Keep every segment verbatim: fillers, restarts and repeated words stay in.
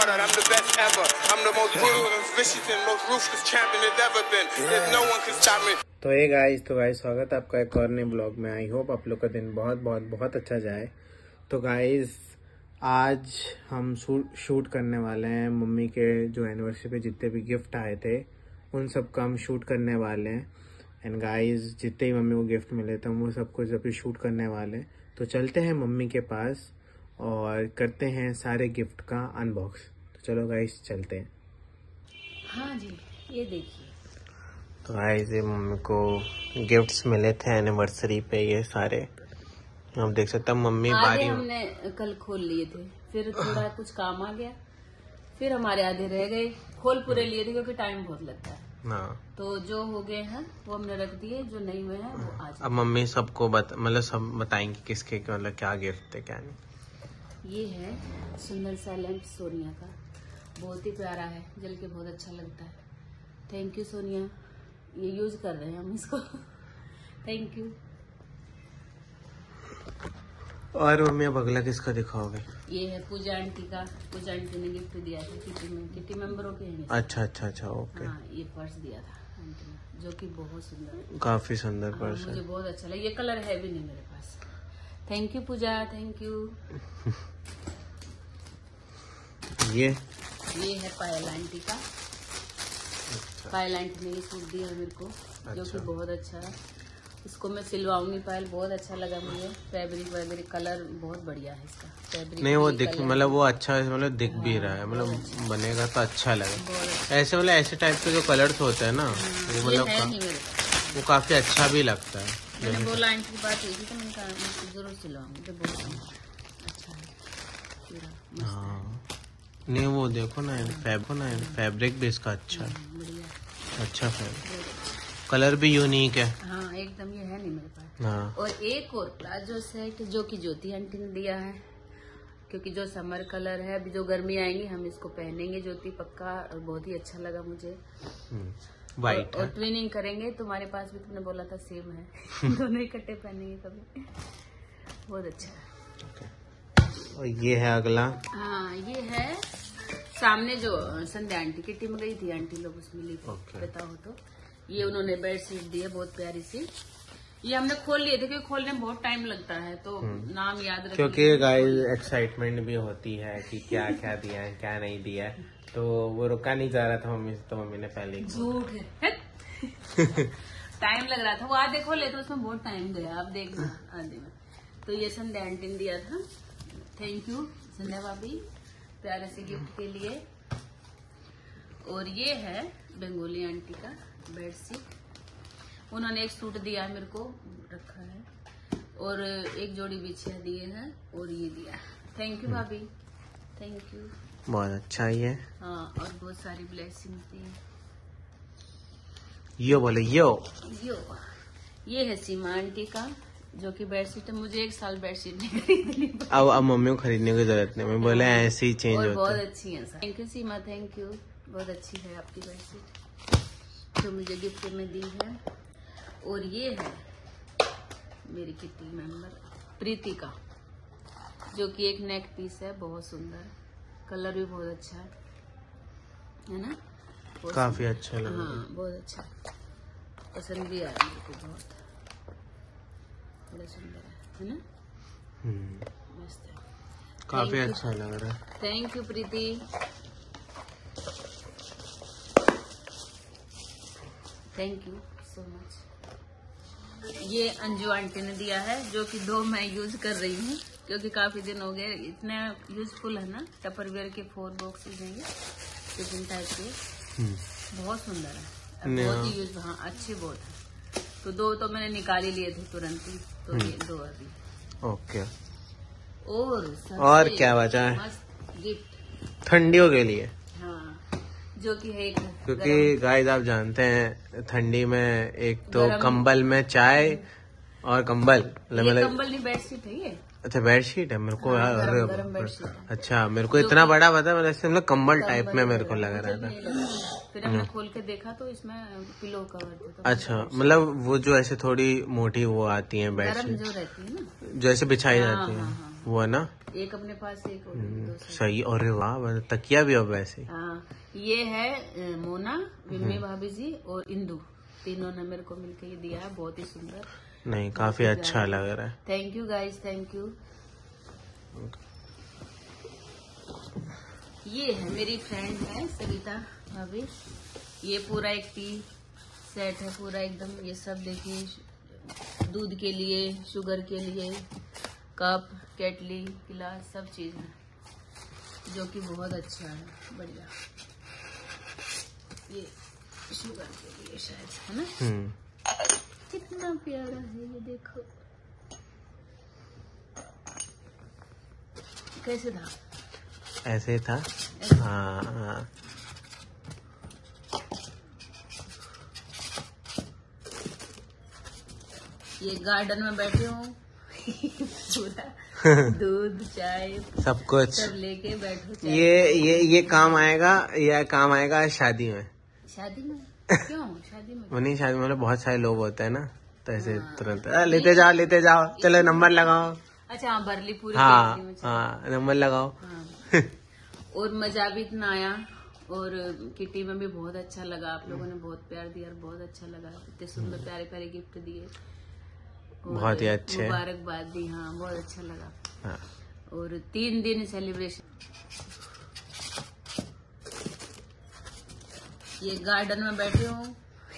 I'm the best ever. I'm the most brutal and vicious and most ruthless champion there's ever been. There's no one can stop me. तो ये guys तो guys स्वागत है आपका एक और नए ब्लॉग में। आई होप आप लोग का दिन बहुत बहुत बहुत अच्छा जाए। तो गाइस आज हम शूट करने वाले हैं मम्मी के जो एनिवर्सरी पे जितने भी गिफ्ट आए थे उन सब का हम शूट करने वाले हैं। एंड गाइस जितने ही मम्मी को गिफ्ट मिले थे वो सब कुछ अभी शूट करने वाले हैं। तो चलते हैं मम्मी के पास और करते हैं सारे गिफ्ट का अनबॉक्स। तो चलो गाइस चलते हैं। हाँ जी ये देखिए। तो गाइस ये मम्मी को गिफ्ट्स मिले थे एनिवर्सरी पे, ये सारे आप देख सकते हैं। मम्मी बारी हमने कल खोल लिए थे, फिर थोड़ा कुछ काम आ गया, फिर हमारे आधे रह गए। खोल पूरे लिए थे क्योंकि टाइम बहुत लगता है। हाँ तो जो हो गए हैं वो हमने रख दिए, जो नहीं हुए हैं वो आज। अब मम्मी सबको बता मतलब सब बताएंगे किसके मतलब क्या गिफ्ट थे क्या नहीं। ये है सुंदर सा लैंप सोनिया का, बहुत ही प्यारा है, जल के बहुत अच्छा लगता है। थैंक यू सोनिया, ये यूज कर रहे हैं हम इसको। Thank you. और मम्मी अब अगला किसका दिखाओगे? ये है पूजा आंटी का। पूजा आंटी ने गिफ्ट दिया था किटी में, किटी मेंबरों के हैं। अच्छा अच्छा अच्छा ओके। हाँ ये पर्स दिया था आंटी ने, जो कि बहुत सुंदर है। काफी सुंदर पर्स है। मुझे बहुत अच्छा लगा। ये कलर है भी नहीं मेरे पास। Thank you Pooja, thank you. ये ये है पायल आंटी का। अच्छा। पायल आंटी ने ये सूट दिया है मेरे को, अच्छा। जो कि बहुत अच्छा है। इसको मैं सिलवाऊंगी। पायल बहुत अच्छा लगा मुझे। फैब्रिक वगैरह कलर बहुत बढ़िया है इसका। फैब्रिक नहीं वो दिख मतलब वो अच्छा मतलब दिख भी रहा है, मतलब अच्छा। बनेगा तो अच्छा लगे। अच्छा। ऐसे मतलब ऐसे टाइप के जो कलर्स होते हैं ना वो मतलब वो काफी अच्छा भी लगता है। मैंने बोला आंटी की बात हुई थी तो मैंने कहा जरूर सिलवाऊंगी, तो बहुत अच्छा है पूरा। हाँ नहीं वो देखो ना फैब ना फैब्रिक भी इसका अच्छा है, अच्छा फैब्रिक, कलर भी यूनिक है। हाँ एकदम, ये है नहीं मेरे पास। हाँ। और एक और प्लाजो सेट जो कि ज्योति आंटी ने दिया है, क्योंकि जो समर कलर है, अभी जो गर्मी आएंगी हम इसको पहनेंगे ज्योति पक्का, और बहुत ही अच्छा लगा मुझे। वाइट और, और ट्विनिंग करेंगे। तुम्हारे पास भी तुमने बोला था सेम है। दोनों इकट्ठे पहनेंगे कभी। बहुत अच्छा है। और ये है अगला। हाँ ये है सामने जो संध्या आंटी किटी में गई थी, आंटी लोग उसमें ली थी। पता हो तो ये उन्होंने बेड शीट दी है बहुत प्यारी सी। ये हमने खोल लिए थे क्योंकि खोलने में बहुत टाइम लगता है, तो नाम याद रखने क्योंकि गाइस एक्साइटमेंट भी होती है कि क्या क्या दिया है क्या नहीं दिया है, तो वो रुका नहीं जा रहा था मम्मी से, तो मम्मी ने पहले ही झूठ है। टाइम लग रहा था, वो आधे खोले तो उसमें बहुत टाइम गया। आप देखना आधे में। तो ये संध्या आंटी ने दिया था। थैंक यू संध्या भाभी प्यारे से गिफ्ट के लिए। और ये है बंगोली आंटी का बेडशीट। उन्होंने एक सूट दिया है मेरे को, रखा है, और एक जोड़ी बिछिया दिए हैं, और ये दिया। थैंक यू भाभी, थैंक यू। बहुत अच्छा ही है। हाँ और बहुत सारी ब्लेसिंग दी। यो बोले यो यो ये है सीमा आंटी का, जो कि बेडशीट है। मुझे एक साल बेडशीट नहीं खरीदनी। अब अब मम्मी को खरीदने की जरूरत नहीं, मैं बोले ऐसे ही चेंज होता बहुत अच्छी है। Thank you Seema, thank you. बहुत अच्छी है आपकी बेडशीट जो मुझे गिफ्ट में दी है। और ये है मेरी किटी मेंबर प्रीति का, जो कि एक नेक पीस है, बहुत सुंदर, कलर भी बहुत अच्छा है, है ना? काफी अच्छा लगा। हाँ बहुत अच्छा, पसंद भी आया मेरे को बहुत, बड़ा सुंदर है, है ना? मस्त है, काफी अच्छा लग रहा है। Thank you Preeti. Thank you so much. ये अंजू आंटी ने दिया है, जो कि दो मैं यूज कर रही हूँ क्योंकि काफी दिन हो गए। इतने यूजफुल है ना, टपरवेयर के फोर बॉक्सेस हैं ये, टिफिन टाइप के, बहुत सुंदर है, बहुत ही यूज। हाँ अच्छे बहुत है। तो दो तो मैंने निकाल ही लिए थे तुरंत ही, तो ये दो अभी। ओके। और और क्या बचा है? मस्त गिफ्ट ठंडियों के लिए। हाँ जो कि है, क्योंकि गाइस आप जानते हैं ठंडी में एक तो कंबल में चाय और कंबल, ये कंबल नहीं बेडशीट है ये। अच्छा बेडशीट है मेरे को। हाँ, यार गरम, गरम बेडशीट है। अच्छा मेरे को इतना बड़ा पता, मतलब ऐसे मतलब कंबल टाइप में मेरे को लग रहा था। फिर हमने खोल के देखा तो इसमें पिलो कवर था। अच्छा मतलब वो जो ऐसे थोड़ी मोटी वो आती है बेडशीट जो रहती है ना, जो ऐसे बिछाई जाती है। वो है ना, एक अपने पास एक और दो सौ। सही। और वाह, तकिया भी अब वैसे। हाँ, ये है अ, मोना, विम्मी भाभी जी और इंदू, तीनों ने मेरे को मिलकर ये दिया है। बहुत ही सुंदर, नहीं काफी अच्छा लग रहा है। Thank you guys, thank you. ये है मेरी फ्रेंड है सविता भाभी, ये पूरा एक टी सेट है पूरा एकदम। ये सब देखिए, दूध के लिए, शुगर के लिए, कप, केटली, गिलास, सब चीज है, जो कि बहुत अच्छा है, बढ़िया। ये शुगर के लिए शायद, है ना। कितना प्यारा है ये, देखो कैसे था, ऐसे था। हाँ हाँ, ये गार्डन में बैठे हूँ पूरा दूध चाय सब कुछ सब लेके बैठो। ये ये ये काम आएगा, ये काम आएगा शादी में। शादी में क्यों? शादी में वो नहीं, शादी में मतलब बहुत सारे लोग होते हैं ना, तो ऐसे तुरंत लेते जाओ लेते जाओ, चलो नंबर लगाओ। अच्छा हाँ, बरली पूरी। हाँ हाँ, नंबर लगाओ। हाँ। और मजा भी इतना आया, और किटी में भी बहुत अच्छा लगा, आप लोगों ने बहुत प्यार दिया और बहुत अच्छा लगा, इतने सुंदर प्यारे प्यारे गिफ्ट दिए, बहुत ही अच्छे, मुबारकबाद दी। हाँ, बहुत अच्छा लगा। हाँ। और तीन दिन सेलिब्रेशन, ये गार्डन में बैठे हूँ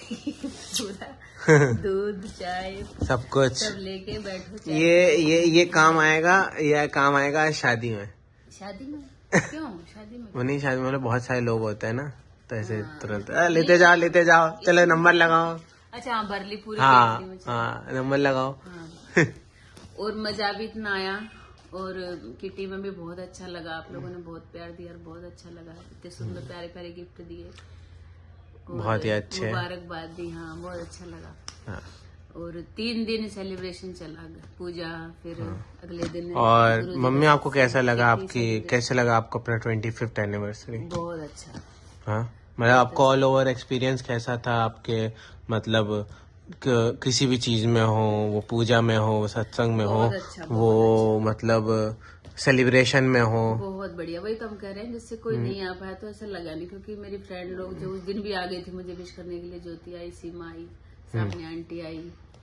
पूरा दूध चाय सब कुछ सब लेके बैठो। ये ये ये काम आएगा, ये काम आएगा शादी में। शादी में क्यों? शादी में वो नहीं, शादी में मतलब बहुत सारे लोग होते हैं ना, तो ऐसे तुरंत लेते जाओ लेते जाओ, चलो नंबर लगाओ। अच्छा हाँ, बरली पूरी। हाँ हाँ, नंबर लगाओ। हाँ। और मजा भी इतना आया, और किटी में भी बहुत अच्छा लगा, आप लोगों ने बहुत प्यार दिया और बहुत अच्छा लगा, इतने सुंदर प्यारे प्यारे गिफ्ट दिए, बहुत ही अच्छे, मुबारकबाद दी। हाँ, बहुत अच्छा लगा। हाँ। और तीन दिन सेलिब्रेशन चला, पूजा, फिर हाँ। अगले दिन। और मम्मी आपको कैसा लगा, आपकी कैसा लगा आपको अपना ट्वेंटी फिफ्थ एनिवर्सरी? बहुत अच्छा। हाँ, मतलब आपको ऑल ओवर एक्सपीरियंस कैसा था आपके, मतलब किसी भी चीज में हो, वो पूजा में हो, सत्संग में हो, अच्छा, वो अच्छा। मतलब सेलिब्रेशन में हो? बहुत बढ़िया। वही तो हम कह रहे हैं, जिससे कोई नहीं आ पाया तो ऐसा लगा नहीं, क्योंकि मेरी फ्रेंड लोग जो उस दिन भी आ गई थी मुझे विश करने के लिए, ज्योति आई, सीमा आई, सामने आंटी आई,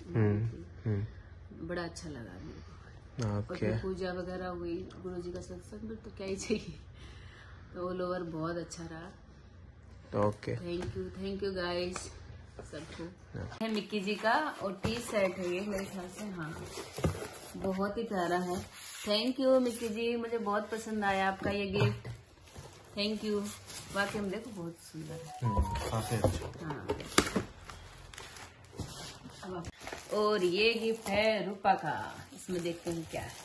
बड़ा अच्छा लगा मेरे को। और फिर पूजा वगैरह हुई, गुरु जी का सत्संग, तो क्या ही चाहिए। तो ऑल ओवर बहुत अच्छा रहा। Okay, thank you, thank you guys सबको। है मिक्की जी का, और टी सेट है ये मेरे ख्याल से। हाँ, बहुत ही प्यारा है। थैंक यू मिक्की जी, मुझे बहुत पसंद आया आपका ये गिफ्ट, थैंक यू। वाकई में देखो बहुत सुंदर है, काफी अच्छा। हाँ। और ये गिफ्ट है रूपा का, इसमें देखते हैं क्या है।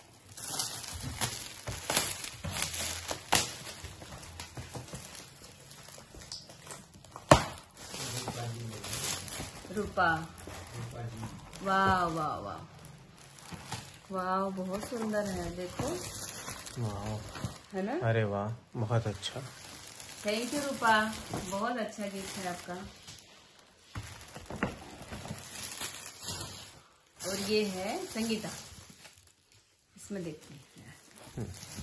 रूपा, वाह वाह वाह वाह, बहुत सुंदर है, देखो। वाह, है ना? अरे वाह, बहुत अच्छा। थैंक यू रूपा, बहुत अच्छा गिफ्ट है आपका। और ये है संगीता, इसमें देखते हैं।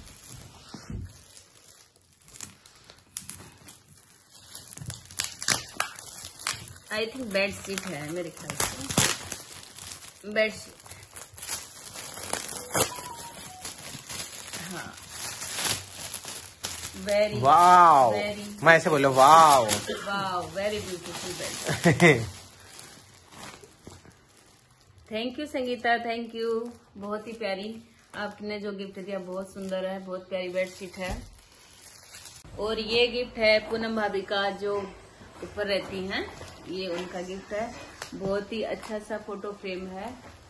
आई थिंक बेड शीट है मेरे ख्याल से, बेड शीट। हाँ, वेरी वाओ, वेरी, मैं ऐसे बोलो wow wow, very beautiful bed. Thank you Sangeeta, thank you, बहुत ही प्यारी। आपने जो गिफ्ट दिया बहुत सुंदर है, बहुत प्यारी बेडशीट है। और ये गिफ्ट है पूनम भाभी का, जो ऊपर रहती हैं, ये उनका गिफ्ट है। बहुत ही अच्छा सा फोटो फ्रेम है,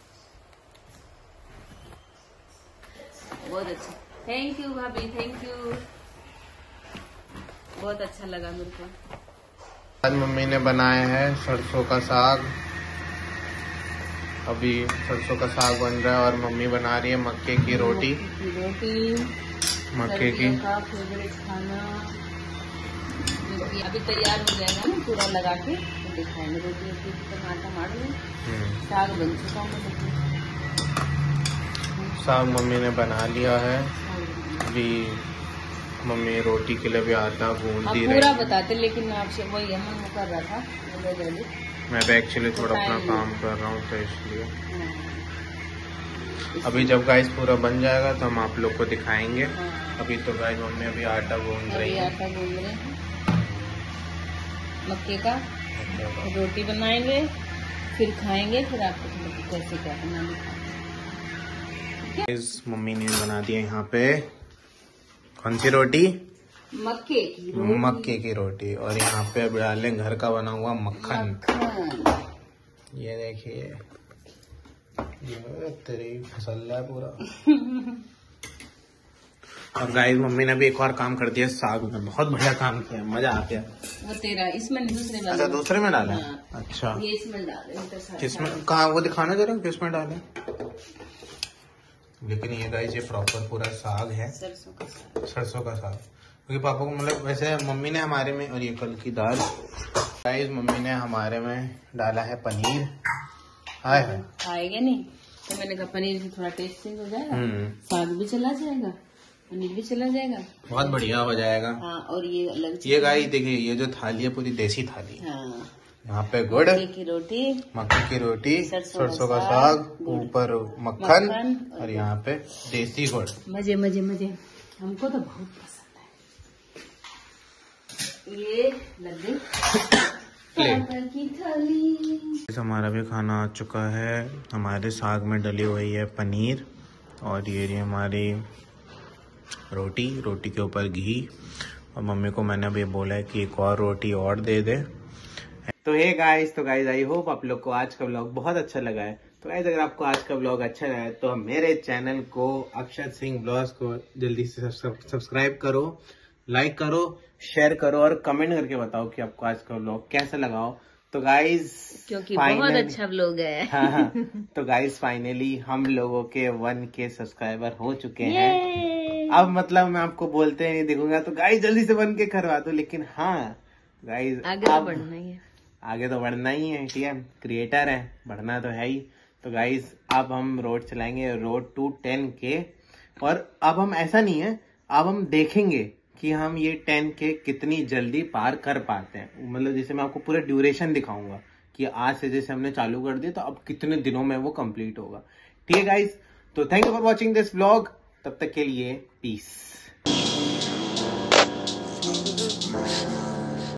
बहुत अच्छा। थैंक यू भाभी, थैंक यू, बहुत अच्छा लगा मेरे को। आज मम्मी ने बनाया है सरसों का साग। अभी सरसों का साग बन रहा है और मम्मी बना रही है मक्के की रोटी। रोटी मक्के की का फेवरेट खाना, जो कि अभी तैयार हो जाएगा ना पूरा लगा के, तो दिखाएंगे। रोटी रोटी टमाटर मार लो, साग बन चुका है। साग मम्मी ने बना लिया है। अभी मम्मी रोटी के लिए भी आटा गूंद दी रही। पूरा बताते लेकिन आपसे वही हम वो कर रहा था। मैं भी एक्चुअली थोड़ा अपना काम कर रहा हूँ तो इसलिए अभी जब गाइस पूरा बन जाएगा तो हम आप लोग को दिखाएंगे। अभी तो गाइस मम्मी अभी आटा गूंद रही है। आटा गूंद रहे हैं मक्के का। रोटी बनाएंगे फिर खाएंगे, फिर आपको कैसे क्या बनाना। मम्मी ने बना दिया यहाँ पे कौन सी रोटी? मक्के की रोटी। मक्के की रोटी। और यहाँ पे अब डालें घर का बना हुआ मक्खन। ये देखिए ये तेरी मसाला है पूरा। और गाइस मम्मी ने भी एक और काम कर दिया साग में, बहुत बढ़िया काम किया, मजा आ गया। वो तेरा इसमें दूसरे में। अच्छा दूसरे में डाला? हाँ। अच्छा ये इसमें डाले। किसमें? कहाँ वो दिखाना जरा किसमें डाले। लेकिन ये गाइस ये प्रॉपर पूरा साग है, सरसों का साग। सरसों का साग। क्योंकि पापा को मतलब वैसे मम्मी ने हमारे में, और ये कल की दाल। गाइस मम्मी ने हमारे में डाला है पनीर। हाय हाय खाएंगे नहीं तो मैंने कहा पनीर से थोड़ा टेस्ट चेंज हो जाएगा, साग भी चला जाएगा, पनीर भी चला जाएगा, बहुत बढ़िया हो जाएगा। हाँ। और ये अलग ये गाइस देखिए ये जो थाली है पूरी देसी थाली। हाँ। यहाँ पे गुड़ की रोटी, मक्के की रोटी, सरसों सरसों का का साग, साग, ऊपर मक्खन, मक्खन और यहाँ पे देसी गुड़। मजे मजे मजे। हमको तो बहुत पसंद है। ये लड्डू की थाली। हमारा भी खाना आ चुका है। हमारे साग में डली हुई है पनीर, और ये रही हमारी रोटी, रोटी के ऊपर घी। और मम्मी को मैंने अभी बोला है कि एक और रोटी और दे दे। तो हे गाइस, तो गाइस आई होप आप लोग को आज का व्लॉग बहुत अच्छा लगा है। तो गाइस अगर आपको आज का व्लॉग अच्छा लगा है तो मेरे चैनल को अक्षत सिंह ब्लॉग्स को जल्दी से सब्सक्राइब करो, लाइक करो, शेयर करो और कमेंट करके बताओ कि आपको आज का व्लॉग कैसा लगा हो। तो गाइस क्योंकि बहुत अच्छा व्लॉग है। हाँ हाँ तो गाइस फाइनली हम लोगों के वन के सब्सक्राइबर हो चुके हैं। अब मतलब मैं आपको बोलते नहीं दिखूंगा तो गाइस जल्दी से वन के करवा दो। लेकिन हाँ गाइस आगे तो बढ़ना ही है, आगे तो बढ़ना ही है। ठीक है, क्रिएटर है, बढ़ना तो है ही। तो गाइस अब हम रोड चलाएंगे, रोड टू टेन के। और अब हम ऐसा नहीं है, अब हम देखेंगे कि हम ये टेन के कितनी जल्दी पार कर पाते हैं। मतलब जैसे मैं आपको पूरा ड्यूरेशन दिखाऊंगा कि आज से जैसे हमने चालू कर दिया तो अब कितने दिनों में वो कंप्लीट होगा। ठीक है गाइस, तो thank you for watching this vlog. तब तक के लिए पीस।